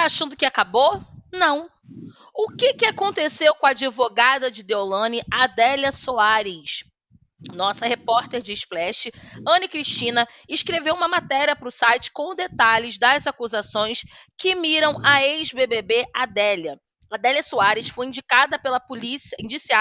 tá achando que acabou? Não. O que aconteceu com a advogada de Deolane, Adélia Soares? Nossa repórter de Splash, Anne Cristina, escreveu uma matéria para o site com detalhes das acusações que miram a ex-BBB Adélia. Adélia Soares foi indiciada pela polícia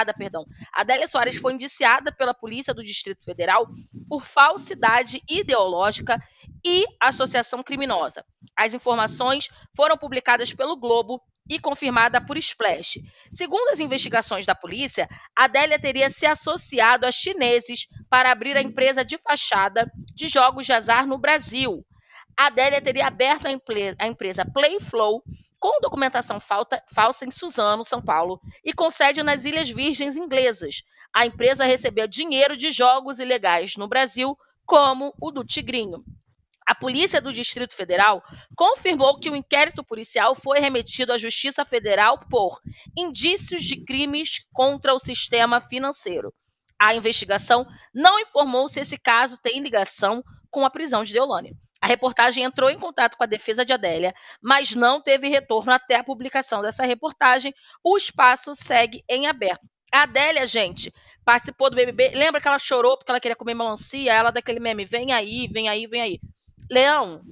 do Distrito Federal por falsidade ideológica e associação criminosa. As informações foram publicadas pelo Globo e confirmada por Splash. Segundo as investigações da polícia, Adélia teria se associado a chineses para abrir a empresa de fachada de jogos de azar no Brasil. Adélia teria aberto a empresa Playflow com documentação falsa em Suzano, São Paulo, e com sede nas Ilhas Virgens Inglesas. A empresa recebeu dinheiro de jogos ilegais no Brasil, como o do Tigrinho. A Polícia do Distrito Federal confirmou que o inquérito policial foi remetido à Justiça Federal por indícios de crimes contra o sistema financeiro. A investigação não informou se esse caso tem ligação com a prisão de Deolane. A reportagem entrou em contato com a defesa de Adélia, mas não teve retorno até a publicação dessa reportagem. O espaço segue em aberto. A Adélia, gente, participou do BBB. Lembra que ela chorou porque ela queria comer melancia? Ela daquele meme, vem aí, vem aí, vem aí. Leão,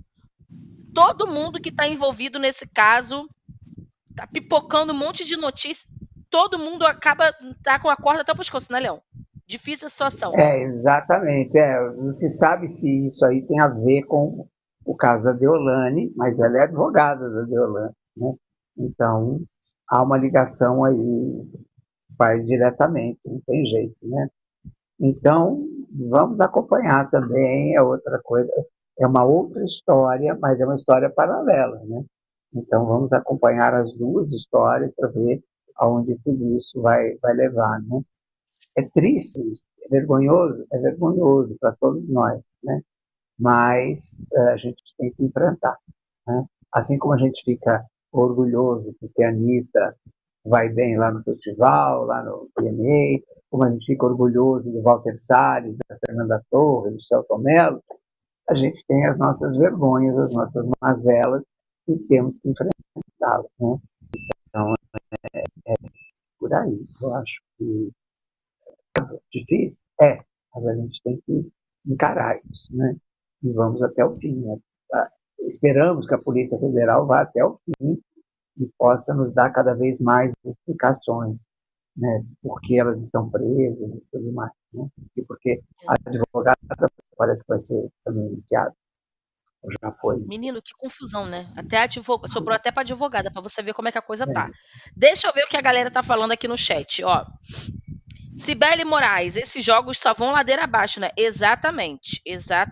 todo mundo que está envolvido nesse caso tá pipocando um monte de notícias. Todo mundo acaba com a corda até o pescoço, né, Leão? Difícil a situação. Exatamente. Não se sabe se isso aí tem a ver com o caso da Deolane, mas ela é advogada da Deolane, né? Então, há uma ligação aí, vai diretamente, não tem jeito, né? Então, vamos acompanhar também, é outra coisa, é uma outra história, mas é uma história paralela, né? Então, vamos acompanhar as duas histórias para ver aonde tudo isso vai levar, né? É triste isso, é vergonhoso para todos nós, né? Mas a gente tem que enfrentar, né? Assim como a gente fica orgulhoso porque a Anitta vai bem lá no festival, lá no PMA, como a gente fica orgulhoso do Walter Salles, da Fernanda Torres, do Celton Mello, a gente tem as nossas vergonhas, as nossas mazelas e temos que enfrentá-las, né? Então, é por aí. Eu acho que é difícil, mas a gente tem que encarar isso, né? E vamos até o fim, né? Esperamos que a Polícia Federal vá até o fim e possa nos dar cada vez mais explicações, né, por que elas estão presas e tudo mais, né? E porque a advogada parece que vai ser também iniciada, ou já foi. Menino, que confusão, né? Sobrou até para advogada, para você ver como é que a coisa tá. Deixa eu ver o que a galera tá falando aqui no chat, ó. Cibele Moraes, esses jogos só vão ladeira abaixo, né? Exatamente.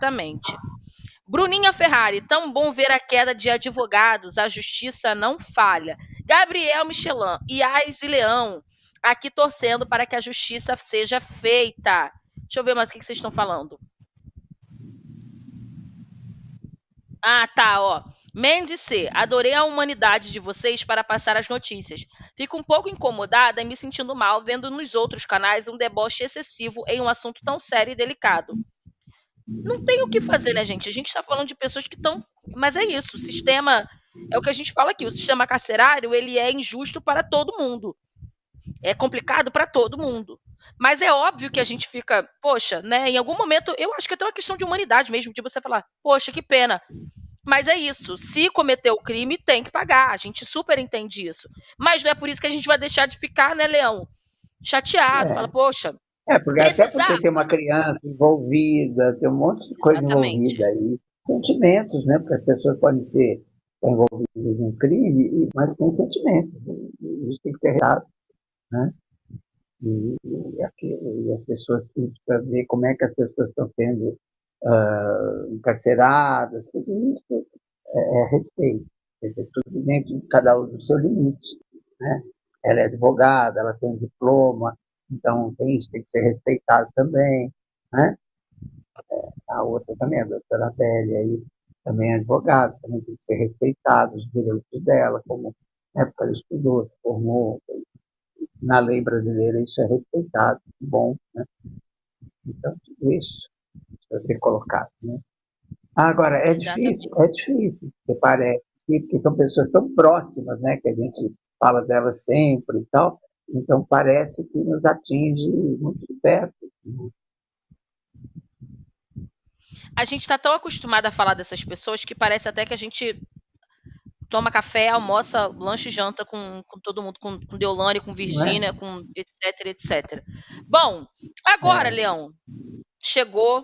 Bruninha Ferrari, tão bom ver a queda de advogados, a justiça não falha. Gabriel Michelin e Ais e Leão, aqui torcendo para que a justiça seja feita. Deixa eu ver mais o que vocês estão falando. Ah, tá, ó. Mendes C, adorei a humanidade de vocês para passar as notícias. Fico um pouco incomodada e me sentindo mal vendo nos outros canais um deboche excessivo em um assunto tão sério e delicado. Não tem o que fazer, né, gente? A gente está falando de pessoas que estão... Mas é isso, o sistema... É o que a gente fala aqui, o sistema carcerário, ele é injusto para todo mundo. É complicado para todo mundo. Mas é óbvio que a gente fica... Poxa, né? Em algum momento, eu acho que é até uma questão de humanidade mesmo, de você falar, poxa, que pena. Mas é isso, se cometeu o crime, tem que pagar. A gente super entende isso. Mas não é por isso que a gente vai deixar de ficar, né, Leão? Chateado, fala, poxa... porque até porque tem uma criança envolvida, tem um monte de coisa envolvida aí. Sentimentos, né? Porque as pessoas podem ser envolvidas em crime, mas tem sentimentos. Isso tem que ser real, né? E as pessoas precisam ver como é que as pessoas estão sendo encarceradas, tudo isso é respeito. Quer dizer, tudo dentro de cada um do seu limite, né? Ela é advogada, ela tem um diploma, então isso tem que ser respeitado também, né? A outra também, a doutora Adélia, aí, também é advogada, também tem que ser respeitado os direitos dela, como porque ela estudou, se formou, na lei brasileira isso é respeitado, bom, né? Então, tudo isso precisa ser colocado, né? Agora, é difícil, porque parece porque são pessoas tão próximas, né, que a gente fala delas sempre e tal, então parece que nos atinge muito de perto. A gente está tão acostumado a falar dessas pessoas que parece até que a gente toma café, almoça, lanche e janta com todo mundo, com Deolane, com Não é? Virgínia, com etc, etc. Bom, agora, É, Leão, chegou